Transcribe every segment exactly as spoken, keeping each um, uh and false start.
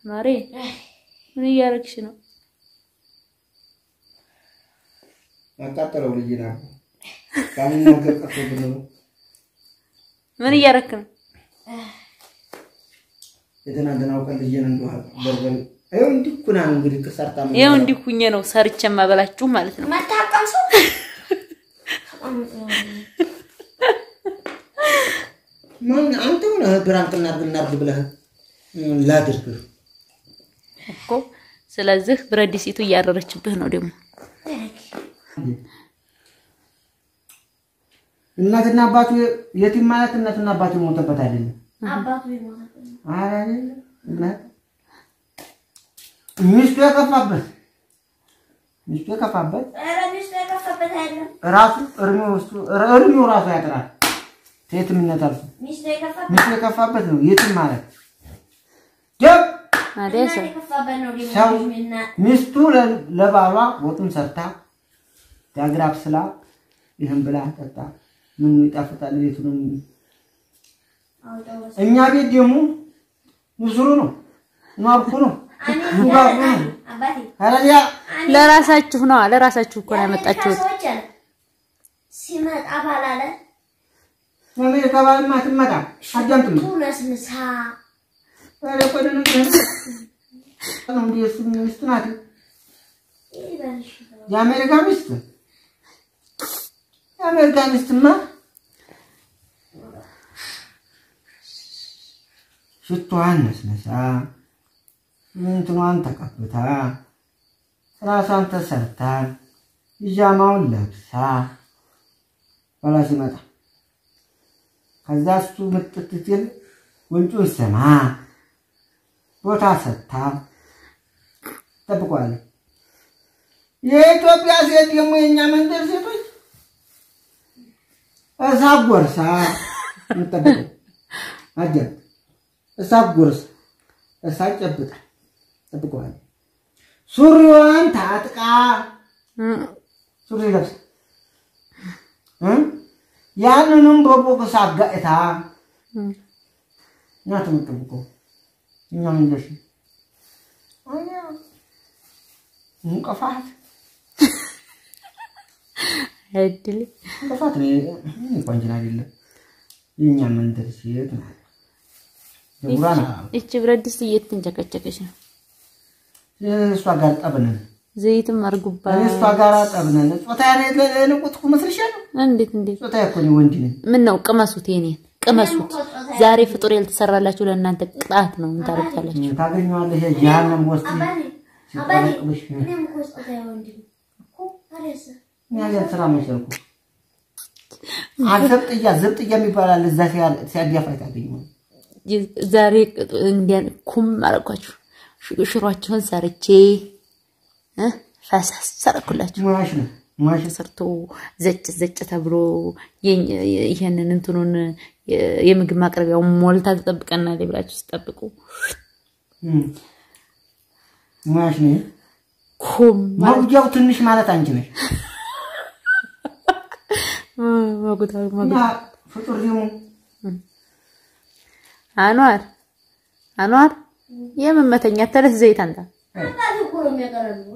ማሬ ምን እያረግሽ ነው? አቃጠለው ልጅ ነው ካምን ነገር ቀጥቶ ነው ምን እያረክ ነው? የተናደናው ቀን ልጅን እንደው በርበሬ አይው እንዲኩና ነው እንግዲህ ከሰርታ ነው ይሄው እንዲኩኝ ነው ሰርቼ ማበላችሁ ማለት ነው ማታቀምሱ ማን አንተ ነው ብራንክና ብናርግ ብለህ ላድርግ እኮ ስለዚህ ብረዲሲቱ ያረረችብህ ነው ደግሞ እናትና አባቱ የቲም ማለት እናትና አባቱ ሞተበት አይደለም አባቱ ይሞታል አይደል እናት ሚስቱ ያከፋበት ሚስቱ ያከፋበት አረ ሚስቱ ያከፋበት አይደለም ራሱ እርሚው ውስጥ እርሚው ራሱ ያጥራል የትምነት አልፎ ሚስቱ ያከፋበት ሚስቱ ያከፋበት ነው የቲም ማለት ጀብ አደሰ ያከፋበት ነው ሰው ሊሞትና ሚስቱ ለባሏ ወጡን ሰርታ ዳግራብ ስላ ይሄን ብላ ጠጣ ምን ይጣፍጣል ቤቱንም እኛ ቤት ደግሞ ንስሩ ነው ማርኩ ነው ሙባሩ ነው አባቴ አረያ ለራሳችሁ ነው ለራሳችሁ እኮ ነው ያመጣችሁት ሲመጣ ባላለ አሜሪካ ባልማ ትመጣ አጃምጥም ቱነስንሳ አረ ቆደ ነው ነው እንዴስ ሚስት ናት የአሜሪካ ሚስት የአሜሪካ ሚስትማ ሽቷን ነስነሳ እንትኗን ተቀብታ ራሷን ተሰርታ ፒጃማውን ለብሳ ባላ ሲመጣ ከዛ እሱ ምጥጥትል ወንጩን ሰማ ቦታ ሰታ ተብቋል የኢትዮጵያ ሴት ደግሞ የኛ መንደር ሴቶች እሳጎርሳ እንጠብቁ አጀ እሳጎርስ እሳጨብጣ ተብቋል ሱሪዋን ታጥቃ ሱሪ ለብሳ ያንንም በቦክስ አጋእታ ናት የምትጠብቀው እኛ መንደር አያ እንቀፋት አይደል እንቀፋት ነው እንኳን አይደለም የኛ መንደር ሴት ማለት ደውራና እቺ ብረድስ እየተንጨቀጨቀች ነው እሷ ጋር ጠብነን ዘይትም አርጉባ እሷ ጋር ጠብነን ጾታ ለነቁት መስልሻል እንዴት እንዴት ጾታ ያኮኝ ወንድ ነኝ ምን ነው ቅመሱት የኔን ቅመሱት ዛሬ ፍጡር ያልተሰራላችሁ ለእናንተ ቅጣት ነው እንታረጋላችሁ ታገኙዋለህ የጃሃንም ወስቲ አባቴ እኔም እኮ ጾታ ወንድ እኮ አለሰ ያያ ስራ መሰልኩ አዘብጥያ ዘብጥያ የሚባላል እዛ ሲያዲያፋይ ታገኙ ዛሬ እንዲያን ኩም አረጋችሁ ሽሯቸውን ሰርቼ እ ፈሳስ ሰረኩላችሁ ማሽ ነው ማሽ ሰርቶ ዘጭ ዘጭ ተብሎ ይሄንን እንትኑን የምግብ ማቅረቢያው ሞልታ ተጠብቀና ለብላችሁ ተጠብቁ ማሽ ነው ኩም ማውጃው ትንሽ ማለት አንቺ ነሽ ማጉታው ማጉ ፍጡር ደግሞ አንዋር አንዋር የመመተኛ ተለስ ዘይት አንተ አባቴ እኮ ነው የሚያቀርበው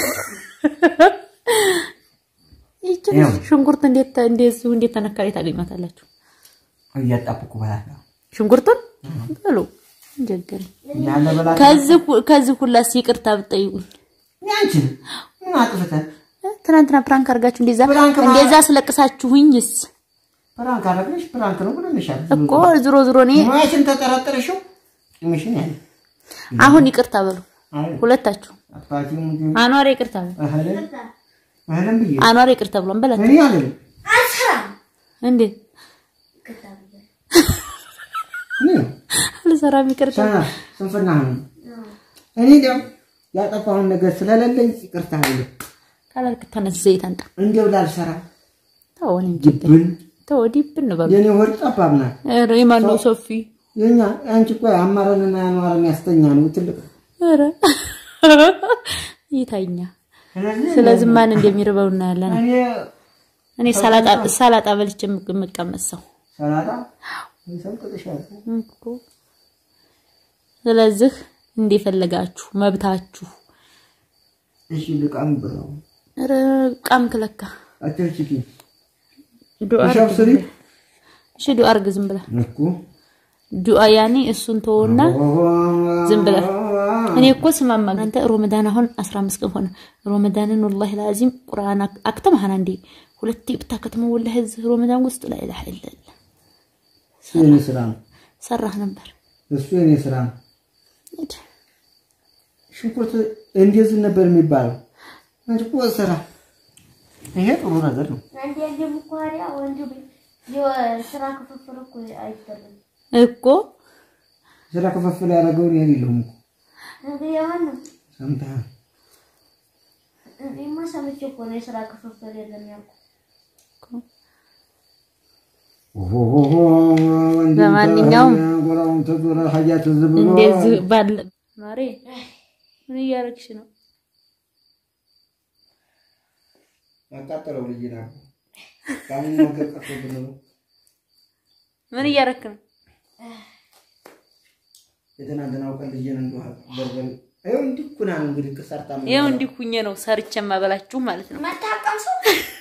ይቺ ሽንኩርት እንዴት እንዴት እንዴት ተነካሪ ታገኛታላችሁ እያጣብቁ ባላታ ሽንኩርቱን በሉ እንጀገር ያለ በላ ከዚህ ከዚህ ሁላስ ይቅርታ ብትጠይቁኝ ያንቺ ምን አጥፍተ ትናንትና ፕራንክ አርጋችሁ እንደዛ እንደዛ ስለቅሳችሁኝስ ፕራንክ አረግሽ ፕራንክ ነው ብለሽሻል እኮ ዝሮ ዝሮ እኔ ማሽን ተጠራጠረሽው ምሽን ያለ አሁን ይቅርታ በሉ ሁለታችሁ አባቲው አንዋር ይቅርታ አህለ አህለም ብዬ አንዋር ይቅርታ ብሎን በላት እኔ አይደለም አልሰራም እንዴ ይቅርታ ብዬ ምን አልሰራም ይቅርታ ስንፍና ነው እኔ ደም ያጠፋውን ነገር ስለሌለኝ ይቅርታ አለ ካላልክ ተነስ ዘይት አንጣ እንደው ላልሰራ ታውን ጅብን ተወዲብን ነው ባባ የኔ ወር ጠባብና ኧረ የማን ነው ሶፊ የኛ አንቺ ቆይ አማራንና ያንዋርን ያስተኛ ነው ትልቅ ኧረ ይታኛ ስለዚህ ማን እንደሚርበው እናያለን እኔ እኔ ሰላጣ ሰላጣ በልቼ የምቀመሰው ሰላጣ ይሰልጥልሻል እኮ ስለዚህ እንደፈለጋችሁ መብታችሁ እሺ ልቃም ብለው ኧረ ቃም ክለካ አትርቺ ዱአ አርግዝም እሺ ዱአ አርግዝም ብላ እኮ ዱአ ያኔ እሱን ተወና ዝም ብላ እኔ እኮ ስማማ አንተ ረመዳን አሁን አስራ አምስት ቀን ሆነ ረመዳንን والله العظيم ቁርአን አክተመሃና እንዴ ሁለት ብታከተመው والله እዚህ ረመዳን ውስጥ لا اله الا الله የኔ ስራ ሰራህ ነበር እሱ የኔ ስራ ሽንኩርት እንደዚህ ነበር የሚባለው አንተ እኮ ስራ ይሄ ጥሩ ነገር ነው አንዴ እንደም ቋሪያ ወንዱ የስራ ክፍፍል እኮ አይደለም እኮ ስራ ክፍፍል ያደረገው ነው የሌለውም እንዴ ያማን ሰምታ እኔማ ሰምቼ እኮ ነው የስራ ክፍፍል የለም ያልኩ ኦሆሆ ለማንኛውም ጎራውን ተዞራ ሀያት ዝብሎ እንደዚህ ባል ማሬ ምን ያረክሽ ነው አቃጠለው ልጅና ካምን ነው ገቀፈ ብለው ምን ያረክ ነው የተናገናው ቀን ልጅን እንደው በርበሬ አይው እንዲኩና እንግዲህ ከሰርታ ነው ይሄው እንዲኩኝ ነው ሰርቼ ማበላችሁ ማለት ነው መታቀም ሰው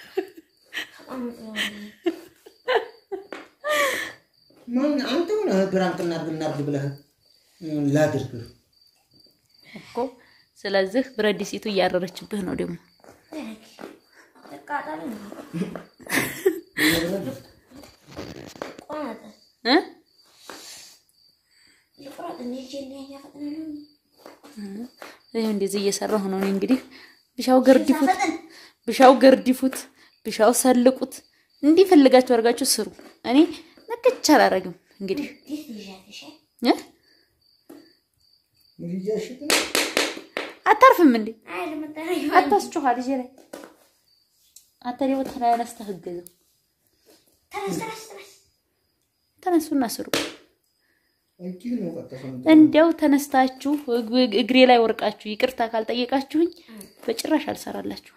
ማን አንተ ሆነ ብራንክ እናርግ እናርግ ብለህ ላድርግ እኮ ስለዚህ ብረዲሲቱ ያረረችብህ ነው ደግሞ ተቃጣለ ነው ቆናተ እ ይፈራጥ እንጂ ያፈጥናል ይሄ እንደዚህ እየሰራሁ ነው እንግዲህ ብሻው ገርዲፉት ብሻው ገርዲፉት ብሻው ሰልቁት እንዲህ ፈልጋችሁ አርጋችሁ ስሩ እኔ ነከቻ አላረግም እንግዲህ እ ልጅያሽት አታርፍም እንዴ አይል መጣለኝ አታስጩህ ልጅ ላይ አታሪው ተራያነስ ተህገዘው ተነስ ተነስ ተነስ ተነሱና ስሩ እንኪ ነው ቀጣፈን እንዴው ተነስታችሁ እግሬ ላይ ወርቃችሁ ይቅርታ ካልጠየቃችሁኝ በጭራሽ አልሰራላችሁ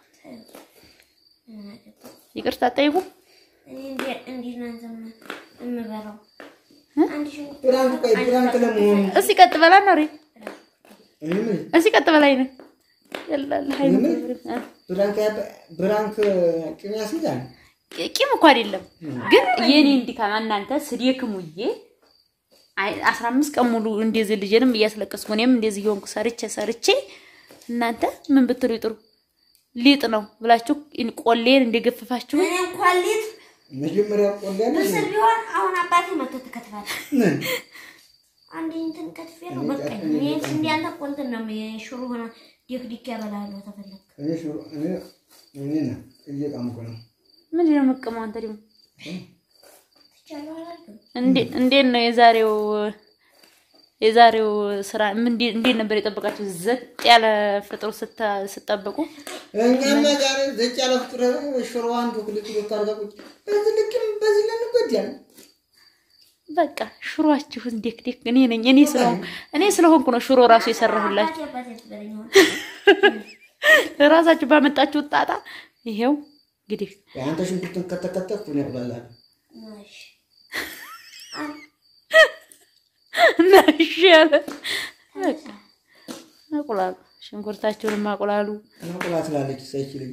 ይቅርታ ጠይቁ እንዴ እንዴ ናንተም እንበራው አንድ ሺህ ብራንክ ቀይ ብራንክ ለምን እሺ ቀጥ በላ ነው ሬ እኔ እሺ ቀጥ በላይ ነው ይላል ሃይሉ ብራንክ ብራንክ ቅሚያስ ይላል ቂም እኮ አይደለም ግን የኔ እንዲካማ እናንተ ስዲክሙዬ አስራ አምስት ቀን ሙሉ እንደዚህ ልጅንም እያስለቀስኩ እኔም እንደዚህ ይሆንኩ ሰርቼ ሰርቼ እናንተ ምን ብትሉ ይጥሩ ሊጥ ነው ብላችሁ ቆሌን እንደገፈፋችሁ እኔ እንኳን ሊጥ መጀመሪያ ቆሌን ምስል ቢሆን አሁን አባቴ መጥቶ ተከትፋል ምን አንዴ እንትን ከትፌ ነው በቃ እኔ እንዲያንተ ቆንተን ነው የሽሩ ሆነ ዲክዲክ ያበላለው ተፈለክ እኔ ሽሩ እኔ እኔ ነው እየቃምኩ ነው ምን ነው መቀመው አንተ ደግሞ ተቻላልኩ እንዴ እንዴ ነው የዛሬው የዛሬው ስራ ምን እንዴ ነበር የጠበቃችሁ ዘጥ ያለ ፍጥሩ ስታጠብቁ እኛማ ዛሬ ዘጥ ያለ ፍጥሩ ሽሩ አንዱ ክሊክ ይታርጋቁ በዚህ ልክም በዚህ ለንጎዳል በቃ ሽሮአችሁ እንዴክ ዴክ እኔ ነኝ እኔ ስለሆን እኔ ስለሆንኩ ነው ሽሮ ራሱ የሰራሁላችሁ ራሳችሁ ባመጣችሁ ጣጣ ይሄው እንግዲህ አንተ ሽንኩርቱን ከተከተፍኩ ነው ያብላላል ማሽ ናሽ ያለ በቃ አቁላሉ ሽንኩርታችሁን ማቁላሉ ማቁላት ላለች ሳይችልኝ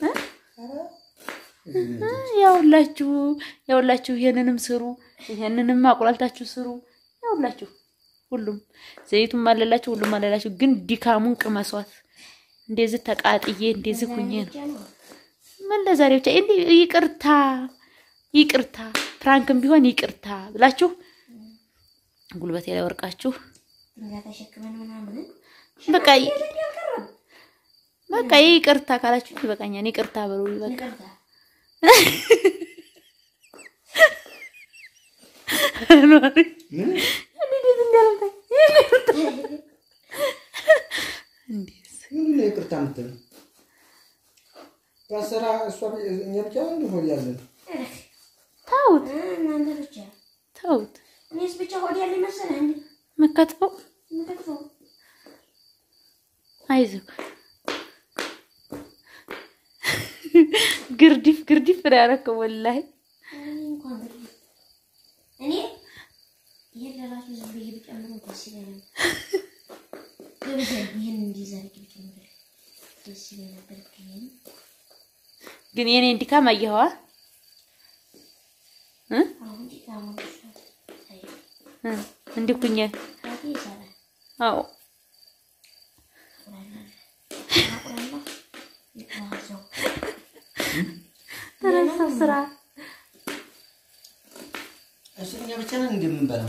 ያውላችሁ ያውላችሁ ይሄንንም ስሩ ይሄንንም ማቁላልታችሁ ስሩ ያውላችሁ ሁሉም ዘይቱም አለላችሁ ሁሉም አለላችሁ ግን ዲካሙን ቅመሷት እንደዚህ ተቃጥዬ እንደዚህ ኩኜ ነው ምን ለዛሬው ብቻ እንዴ ይቅርታ ይቅርታ ፍራንክም ቢሆን ይቅርታ ብላችሁ ጉልበቴ ላይ ወርቃችሁ እንጋተሽከመን ምናምን በቃ በቃ ይቅርታ ካላችሁ ይበቃኛል ይቅርታ በሉ ይበቃ ኖሪ ምን እንዴት እንዳልታ እንዴት ምን ነው ይቅርታ ምትል ታሰራ እሷ እኛ ብቻ እንደሆነ ያለን ታውት እናንተ ብቻ ታውት እኔስ ብቻ ሆድ ያለ መሰለህ እንዴ መከትፈው መከትፈው አይዞህ ግርዲፍ ግርዲፍ ያረከው ወላሂ እንኳን እኔ ይሄ ለራሱ ዝም ብዬ ብጨምረው ደስ ይለኛል ይሄን እንዲዘርግ ይችላል ደስ ይላል ነበር ግን ግን የኔ እንዲካም አየኸዋ እ አሁን ዲካም እ እንዲኩኝ አዎ ተረሳ ስራ እሱኛ ብቻ ነው እንደምንበላው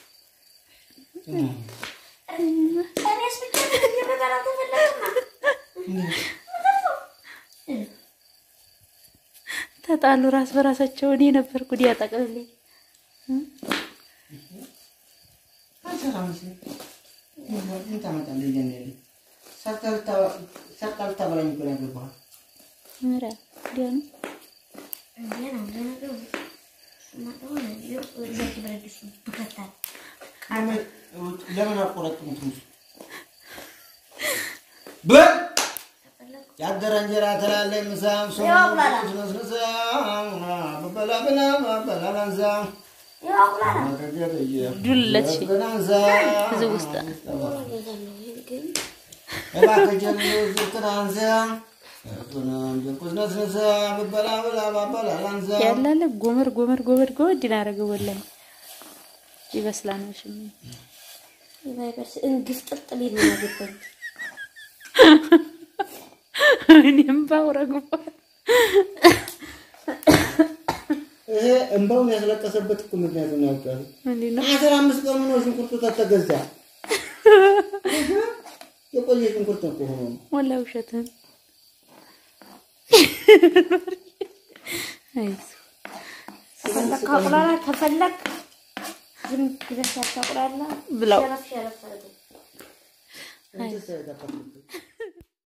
እኔስ ብቻ ነው እንደምበላው ተፈለገማ ተጣሉ ራስ በራሳቸው እኔ ነበርኩ ዲያ ጠቅልልኝ አሰራምሽ ምን ታመጣለህ ይገኛል ሰርተልታ ሰርተልታ ብለኝ እኮ ነው ገባህ ምራ ዲያ ነው ዲያ ነው ለነገሩ ማጣው ነው ይዘት ብረድስ ብከታል አመ ለምን አቆረጥኩት ትንሽ በ ያደረ እንጀራ ተላለኝ ምሳም ሶም ስለሰሰም በበላ በላ በበላ ላንዛ ያው ዱለች እዚህ ውስጥ እባክህ ዝክራንዛ ያላለ ጎመር ጎመር ጎመር ጎድ እናረገው ወላሂ ይበስላል ነው ሽም ይባይበስ እንግፍ ጥጥል ይመናገበኝ እኔም ባውረገው እህ እንባውን ያስለቀሰበት እኮ ምክንያት ነው ያውቃል እንዴ ነው አስራ አምስት ቀን ነው ሽንኩርቱ ተተገዛ የቆየ ሽንኩርት እኮ ሆኖ ወላሂ ውሸትህን አይስ ተፈለክ አቁላላ ተፈለክ ዝም ብለሽ ታቁላላ ብላው ሸረፍ ሸረፍ አድርገው አይስ